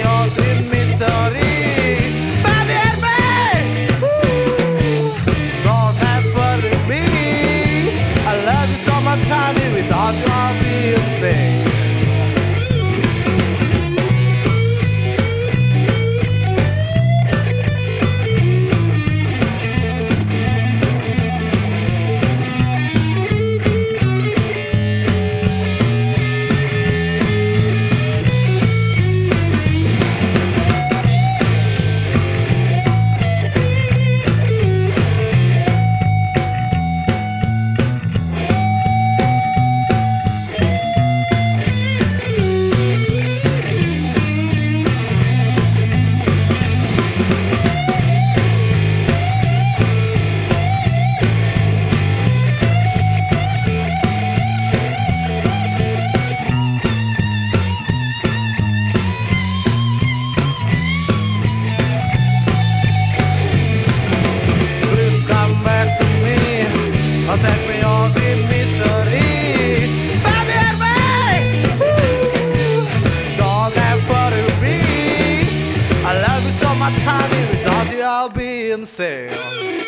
me all in misery. Baby, help me! Don't have to me. I love you so much, honey. Without you, I'll be insane. Take me all in misery. Baby, help me! Don't ever be. I love you so much, honey. Without you, I'll be insane.